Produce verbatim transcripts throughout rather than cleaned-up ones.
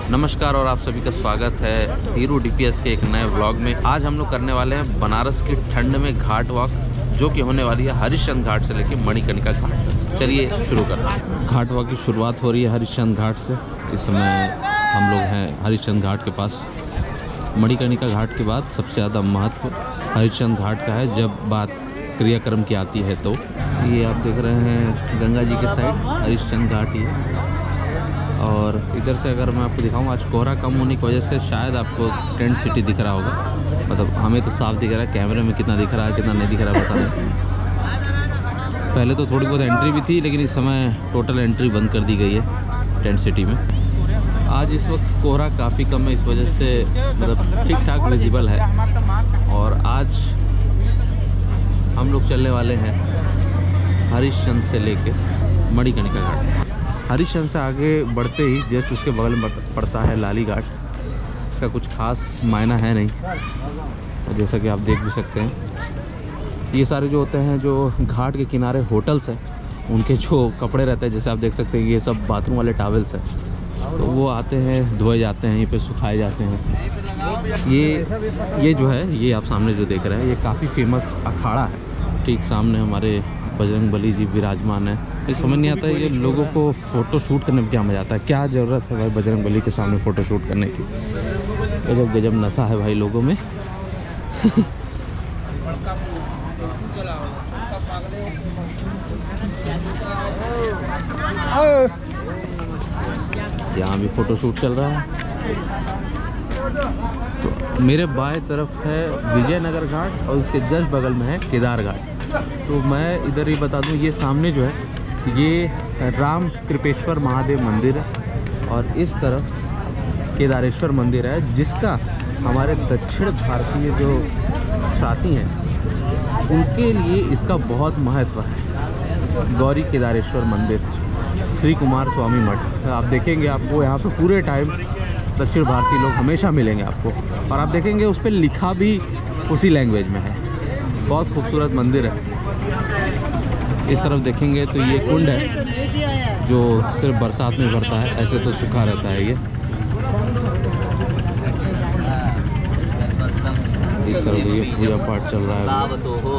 नमस्कार और आप सभी का स्वागत है हीरो डीपीएस के एक नए व्लॉग में। आज हम लोग करने वाले हैं बनारस की ठंड में घाट वॉक, जो कि होने वाली है हरिश्चंद्र घाट से लेकर मणिकर्णिका घाट। चलिए शुरू करते हैं। घाट वॉक की शुरुआत हो रही है हरिश्चंद्र घाट से। इस समय हम लोग हैं हरिश्चंद्र घाट के पास। मणिकर्णिका घाट के बाद सबसे ज़्यादा महत्व हरिश्चंद्र घाट का है जब बात क्रियाक्रम की आती है। तो ये आप देख रहे हैं गंगा जी के साइड हरिश्चंद्र घाट ही है। और इधर से अगर मैं आपको दिखाऊं, आज कोहरा कम होने की वजह से शायद आपको टेंट सिटी दिख रहा होगा। मतलब हमें तो साफ दिख रहा है, कैमरे में कितना दिख रहा है कितना नहीं दिख रहा है पता नहीं। पहले तो थोड़ी बहुत एंट्री भी थी, लेकिन इस समय टोटल एंट्री बंद कर दी गई है टेंट सिटी में। आज इस वक्त कोहरा काफ़ी कम है, इस वजह से मतलब ठीक ठाक विजिबल है। और आज हम लोग चलने वाले हैं हरिश्चंद्र से लेके मणिकर्णिका घाट। हरिश्चंद्र से आगे बढ़ते ही जस्ट उसके बगल में पड़ता है लाली घाट। इसका कुछ खास मायना है नहीं, तो जैसा कि आप देख भी सकते हैं। ये सारे जो होते हैं जो घाट के किनारे होटल्स हैं, उनके जो कपड़े रहते हैं, जैसे आप देख सकते हैं ये सब बाथरूम वाले टॉवल्स हैं, तो वो आते हैं धोए जाते हैं, यहीं पे सुखाए जाते हैं। ये ये जो है, ये आप सामने जो देख रहे हैं, ये काफ़ी फेमस अखाड़ा है। ठीक सामने हमारे बजरंग बली जी विराजमान है। ये समझ नहीं आता है ये लोगों को फ़ोटो शूट करने में क्या मज़ा आता है। क्या ज़रूरत है भाई बजरंग बली के सामने फ़ोटो शूट करने की। गजब गजब नशा है भाई लोगों में। यहाँ भी फ़ोटो शूट चल रहा है। तो मेरे बाएं तरफ है विजयनगर घाट और उसके जस्ट बगल में है केदार घाट। तो मैं इधर ही बता दूं, ये सामने जो है ये राम कृपेश्वर महादेव मंदिर है और इस तरफ केदारेश्वर मंदिर है, जिसका हमारे दक्षिण भारतीय जो साथी हैं उनके लिए इसका बहुत महत्व है। गौरी केदारेश्वर मंदिर, श्री कुमार स्वामी मठ। आप देखेंगे आपको यहाँ पे पूरे टाइम दक्षिण भारतीय लोग हमेशा मिलेंगे आपको, और आप देखेंगे उस पर लिखा भी उसी लैंग्वेज में है। बहुत खूबसूरत मंदिर है। इस तरफ देखेंगे तो ये कुंड है जो सिर्फ बरसात में भरता है, ऐसे तो सूखा रहता है ये। इस तरफ ये पूजा पाठ चल रहा है।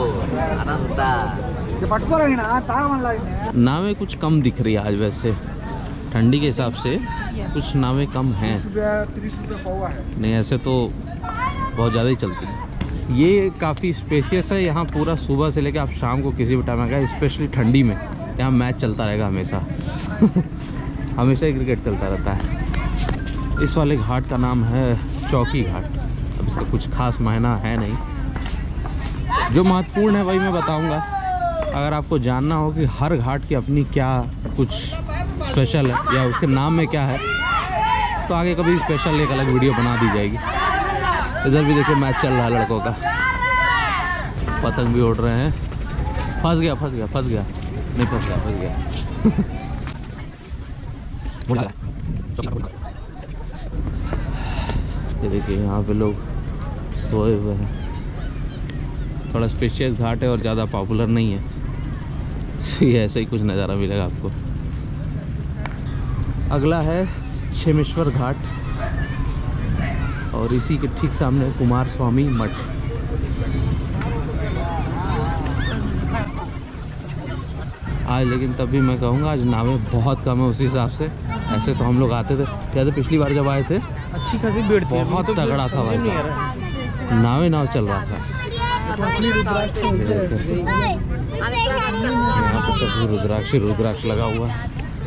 नावें कुछ कम दिख रही है आज, वैसे ठंडी के हिसाब से कुछ नावें कम हैं। नहीं ऐसे तो बहुत ज़्यादा ही चलती है। ये काफ़ी स्पेशियस है। यहाँ पूरा सुबह से लेकर आप शाम को किसी भी टाइम आएगा, स्पेशली ठंडी में यहाँ मैच चलता रहेगा हमेशा। हमेशा ही क्रिकेट चलता रहता है। इस वाले घाट का नाम है चौकी घाट। अब इसका कुछ खास मायना है नहीं। जो महत्वपूर्ण है वही मैं बताऊँगा। अगर आपको जानना हो कि हर घाट की अपनी क्या कुछ स्पेशल है या उसके नाम में क्या है, तो आगे कभी स्पेशल एक अलग वीडियो बना दी जाएगी। इधर भी देखिए मैच चल रहा है लड़कों का। पतंग भी उड़ रहे हैं। फंस गया फंस गया फंस गया नहीं फंस गया फंस गया ये देखिए यहाँ पे लोग सोए हुए हैं। थोड़ा स्पेशियस घाट है और ज़्यादा पॉपुलर नहीं है, ये ऐसा ही कुछ नज़ारा मिलेगा आपको। अगला है क्षेमेश्वर घाट और इसी के ठीक सामने कुमार स्वामी मठ। आज लेकिन तब भी मैं कहूँगा आज नावें बहुत कम है उस हिसाब से। ऐसे तो हम लोग आते थे, जैसे पिछली बार जब आए थे अच्छी खासी भीड़ थी, बहुत तगड़ा था भाई साहब। नावे नाव चल रहा था। यहाँ पे सब रुद्राक्ष रुद्राक्ष लगा हुआ है।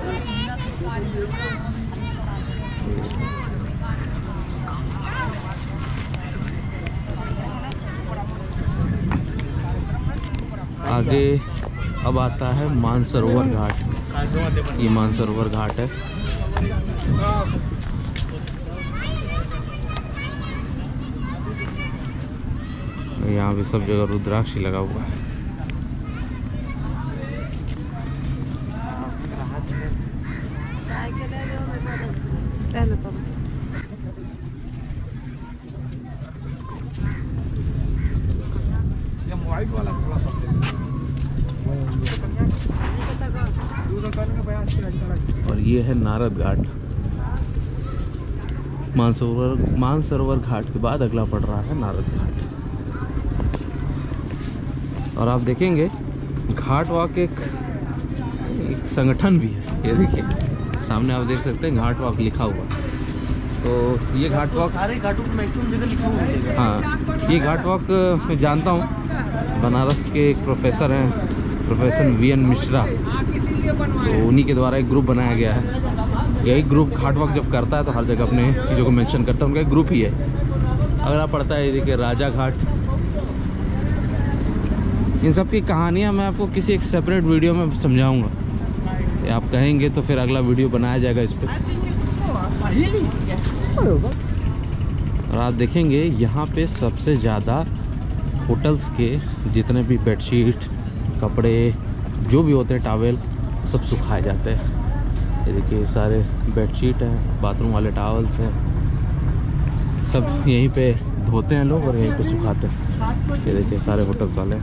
आगे अब आता है मानसरोवर घाट। ये मानसरोवर घाट है। यहाँ भी सब जगह रुद्राक्ष लगा हुआ है। और ये है नारद घाट। मानसरोवर मानसरोवर घाट के बाद अगला पड़ रहा है नारद घाट। और आप देखेंगे घाट वॉक एक, एक संगठन भी है। ये देखिए सामने आप देख सकते हैं घाट वॉक लिखा हुआ। तो ये घाट वॉक सारे घाटों पर मैक्सिमम जगह लिखा हुआ है। हाँ, ये घाट वॉक मैं जानता हूँ, बनारस के एक प्रोफेसर हैं, प्रोफेसर वी एन मिश्रा, तो उन्हीं के द्वारा एक ग्रुप बनाया गया है। यही ग्रुप घाट वॉक जब करता है तो हर जगह अपने चीज़ों को मेंशन करता है, उनका एक ग्रुप ही है। अगला पड़ता है ये देखिए राजा घाट। इन सब की कहानियाँ मैं आपको किसी एक सेपरेट वीडियो में समझाऊंगा। आप कहेंगे तो फिर अगला वीडियो बनाया जाएगा इस पर। और आप देखेंगे यहाँ पे सबसे ज़्यादा होटल्स के जितने भी बेडशीट, कपड़े जो भी होते हैं, टॉवेल, सब सुखाए जाते हैं। ये देखिए सारे बेडशीट हैं, बाथरूम वाले टॉवल्स हैं, सब यहीं पे धोते हैं लोग और यहीं पे सुखाते हैं। ये देखिए सारे होटल्स वाले।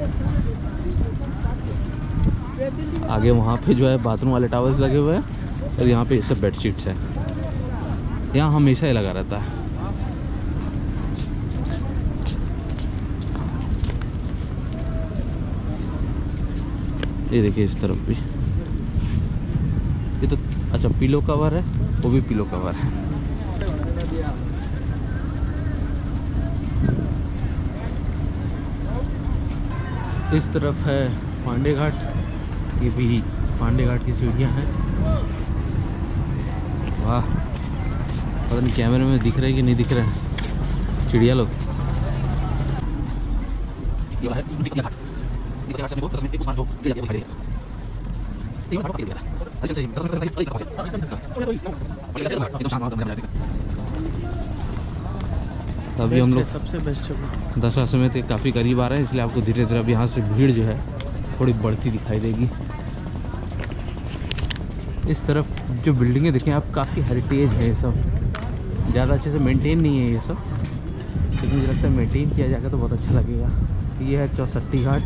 आगे वहाँ पे जो है बाथरूम वाले टॉवल्स लगे हुए हैं और यहाँ पे ये सब बेडशीट्स हैं। यहाँ हमेशा ही लगा रहता है। ये देखिए इस तरफ भी, ये तो अच्छा पिलो कवर है, वो भी पिलो कवर है। इस तरफ है पांडे घाट, ये भी पांडे घाट की सीढ़ियाँ हैं। वाह, पता नहीं कैमरे में दिख रहे हैं कि नहीं दिख रहे हैं चिड़िया लोग। अभी हम लोग सबसे बेस्ट जगह दशाश्वमेध के काफ़ी करीब आ रहे हैं, इसलिए आपको धीरे धीरे अब यहाँ से भीड़ जो है थोड़ी बढ़ती दिखाई देगी। इस तरफ जो बिल्डिंगें देखें आप, काफ़ी हेरिटेज है ये सब, ज़्यादा अच्छे से मेंटेन नहीं है ये सब, लेकिन मुझे लगता है मेंटेन किया जाएगा तो बहुत अच्छा लगेगा। ये है चौसट्टी घाट।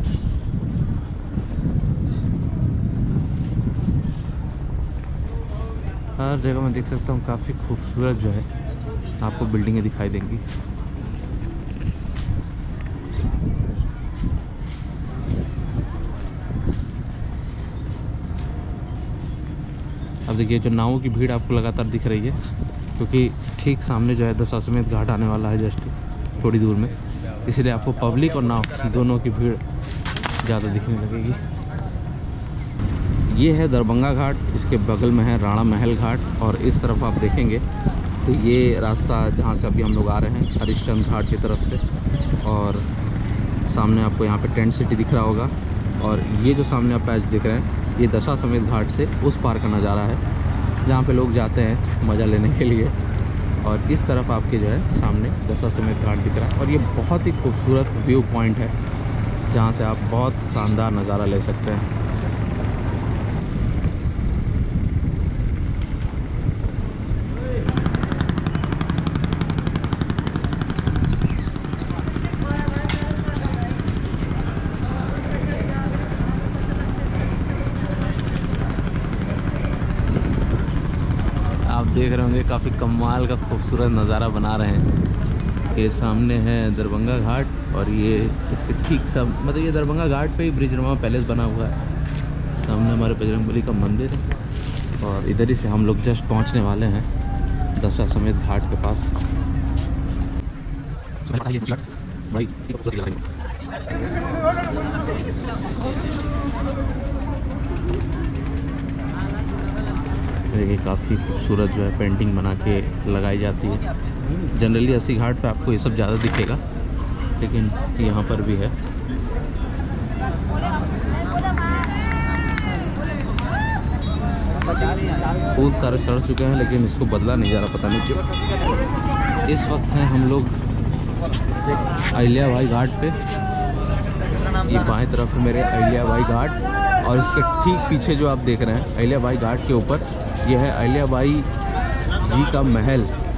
हर जगह मैं देख सकता हूँ काफ़ी खूबसूरत जो है आपको बिल्डिंगें दिखाई देंगी। अब देखिए जो नावों की भीड़ आपको लगातार दिख रही है, क्योंकि ठीक सामने जो है दशाश्वमेध घाट आने वाला है जस्ट थोड़ी दूर में, इसलिए आपको पब्लिक और नाव दोनों की भीड़ ज़्यादा दिखने लगेगी। ये है दरभंगा घाट, इसके बगल में है राणा महल घाट, और इस तरफ आप देखेंगे तो ये रास्ता जहाँ से अभी हम लोग आ रहे हैं हरिश्चंद्र घाट की तरफ से, और सामने आपको यहाँ पे टेंट सिटी दिख रहा होगा, और ये जो सामने आप पैच दिख रहे हैं ये दशाश्वमेध घाट से उस पार का नज़ारा है जहाँ पे लोग जाते हैं मज़ा लेने के लिए। और इस तरफ आपके जो है सामने दशाश्वमेध घाट दिख रहा है, और ये बहुत ही खूबसूरत व्यू पॉइंट है जहाँ से आप बहुत शानदार नज़ारा ले सकते हैं। आप देख रहे होंगे काफ़ी कमाल का खूबसूरत नज़ारा बना रहे हैं। ये सामने है दरभंगा घाट, और ये इसके ठीक सब मतलब ये दरभंगा घाट पे ही ब्रिजनुमा पैलेस बना हुआ है। सामने हमारे बजरंगबली का मंदिर है, और इधर ही से हम लोग जस्ट पहुंचने वाले हैं दशाश्वमेध घाट के पास। देखिए काफ़ी खूबसूरत जो है पेंटिंग बना के लगाई जाती है। जनरली अस्सी घाट पे आपको ये सब ज़्यादा दिखेगा, लेकिन यहाँ पर भी है। फूल सारे सड़ चुके हैं, लेकिन इसको बदला नहीं जा रहा, पता नहीं क्यों। इस वक्त हैं हम लोग अहिल्या बाई घाट पे। ये बाएं तरफ मेरे अहिल्या बाई घाट, और इसके ठीक पीछे जो आप देख रहे हैं अहिल्या बाई घाट के ऊपर यह है अहिल्या बाई जी का महल।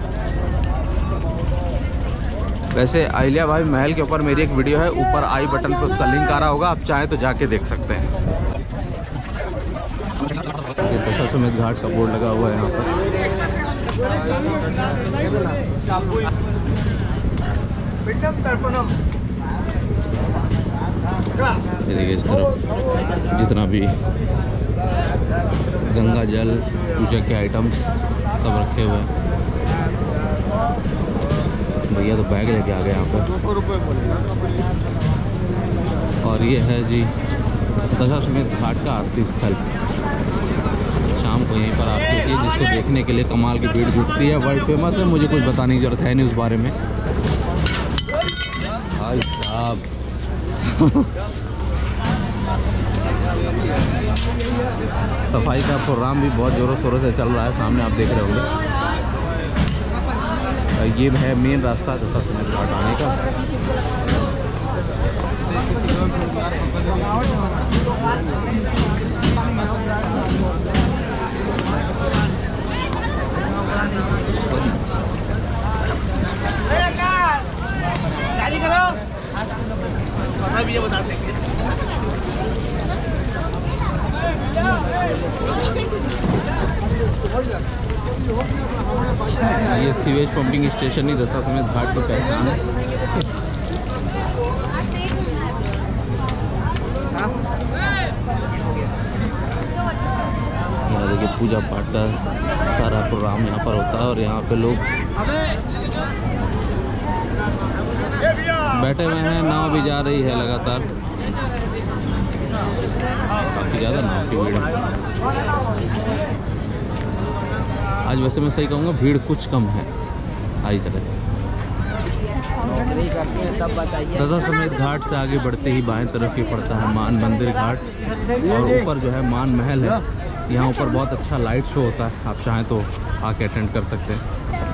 वैसे अहिल्या बाई महल के ऊपर मेरी एक वीडियो है, ऊपर आई बटन पर उसका लिंक आ रहा होगा, आप चाहें तो जाके देख सकते हैं। दशाश्वमेध घाट का बोर्ड लगा हुआ है यहाँ पर। ये देखिए इस तरफ जितना भी गंगा जल पूजा के आइटम्स सब रखे हुए हैं। भैया तो बैग लेके आ गए यहाँ पर। और ये है जी दशाश्वमेध घाट का आरती स्थल। शाम को यहीं पर आरती होती है, जिसको देखने के लिए कमाल की भीड़ जुटती है। वर्ल्ड फेमस है, मुझे कुछ बताने की जरूरत है नहीं उस बारे में। भाई साहब सफाई का प्रोग्राम भी बहुत ज़ोरों शोरों से चल रहा है, सामने आप देख रहे होंगे। ये है मेन रास्ता दशाश्वमेध घाट आने का। ये बता देंगे। ये सीवेज पंपिंग स्टेशन ही दशाश्वमेध घाट की पहचान है। यहाँ देखिए पूजा पाठ का सारा प्रोग्राम यहाँ पर होता है और यहाँ पे लोग बैठे हुए हैं। नाव भी जा रही है लगातार, काफ़ी ज़्यादा नाव की भीड़ है आज। वैसे मैं सही कहूँगा भीड़ कुछ कम है आई तरह। दशाश्वमेध घाट से आगे बढ़ते ही बाएं तरफ ही पड़ता है मान मंदिर घाट और ऊपर जो है मान महल है। यहाँ ऊपर बहुत अच्छा लाइट शो होता है, आप चाहें तो आके अटेंड कर सकते हैं।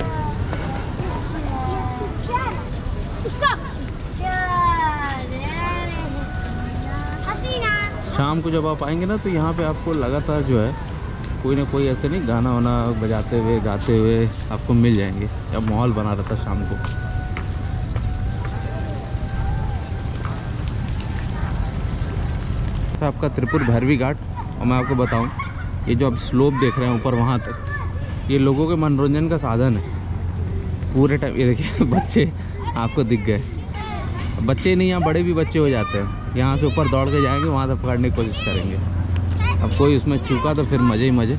शाम को जब आप आएंगे ना तो यहाँ पे आपको लगातार जो है कोई ना कोई ऐसे नहीं गाना वाना बजाते हुए गाते हुए आपको मिल जाएंगे। अब माहौल बना रहता है शाम को। तो आपका त्रिपुर भैरवी घाट, और मैं आपको बताऊं ये जो आप स्लोप देख रहे हैं ऊपर वहाँ तक, ये लोगों के मनोरंजन का साधन है पूरे टाइम। ये देखिए बच्चे आपको दिख गए, बच्चे नहीं यहाँ बड़े भी बच्चे हो जाते हैं। यहाँ से ऊपर दौड़ के जाएंगे, वहाँ से पकड़ने की कोशिश करेंगे। अब कोई उसमें चूका तो फिर मज़े ही मज़े।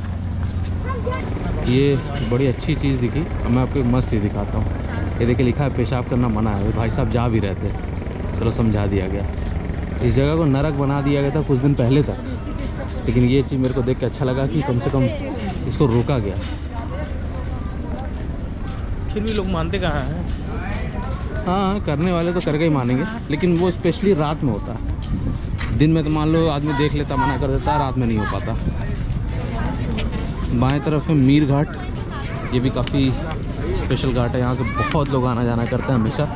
ये बड़ी अच्छी चीज़ दिखी, अब मैं आपको एक मस्त चीज़ दिखाता हूँ। ये देखिए लिखा है पेशाब करना मना है। भाई साहब जा भी रहते, चलो समझा दिया गया। इस जगह को नरक बना दिया गया था कुछ दिन पहले तक, लेकिन ये चीज़ मेरे को देख के अच्छा लगा कि कम से कम इसको रोका गया। फिर भी लोग मानते कहाँ हैं? हाँ, करने वाले तो करके ही मानेंगे, लेकिन वो स्पेशली रात में होता है। दिन में तो मान लो आदमी देख लेता, मना कर देता, रात में नहीं हो पाता। बाएं तरफ है मीर घाट, ये भी काफ़ी स्पेशल घाट है। यहाँ से बहुत लोग आना जाना करते हैं हमेशा।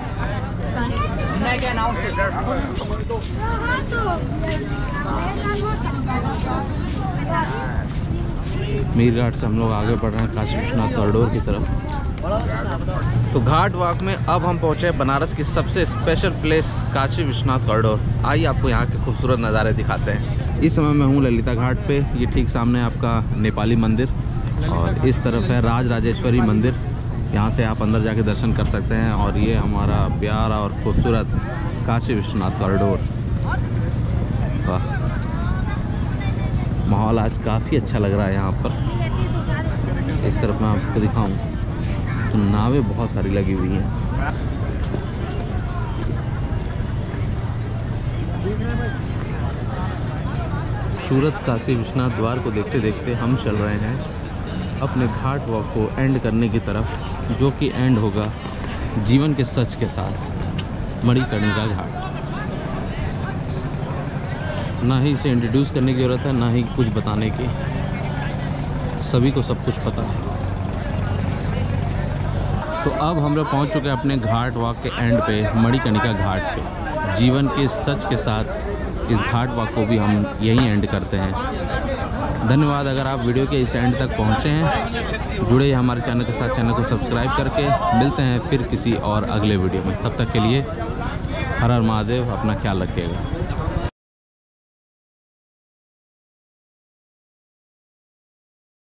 मीर घाट से हम लोग आगे बढ़ रहे हैं काशी विश्वनाथ कॉरिडोर की तरफ। तो घाट वॉक में अब हम पहुंचे बनारस की सबसे special place Kashi Vishwanath corridor. आइए आपको यहाँ के खूबसूरत नज़ारे दिखाते हैं। इस समय मैं हूँ ललिता घाट पे। ये ठीक सामने आपका नेपाली मंदिर और इस तरफ है राज राजेश्वरी मंदिर। यहाँ से आप अंदर जाके दर्शन कर सकते हैं। और ये हमारा प्यारा और खूबसूरत काशी विश्वनाथ कॉरिडोर। वाह, माहौल आज काफ़ी अच्छा लग रहा है यहाँ पर। इस तरफ मैं आपको दिखाऊं तो नावें बहुत सारी लगी हुई हैं। खूबसूरत काशी विश्वनाथ द्वार को देखते देखते हम चल रहे हैं अपने घाट वॉक को एंड करने की तरफ, जो कि एंड होगा जीवन के सच के साथ मणिकर्णिका घाट। ना ही इसे इंट्रोड्यूस करने की ज़रूरत है, ना ही कुछ बताने की, सभी को सब कुछ पता है। तो अब हम लोग पहुँच चुके हैं अपने घाट वॉक के एंड पे, मणिकर्णिका घाट पे। जीवन के सच के साथ इस घाट वॉक को भी हम यहीं एंड करते हैं। धन्यवाद अगर आप वीडियो के इस एंड तक पहुँचे हैं। जुड़े हमारे चैनल के साथ, चैनल को सब्सक्राइब करके। मिलते हैं फिर किसी और अगले वीडियो में, तब तक के लिए हर हर महादेव, अपना ख्याल रखिएगा।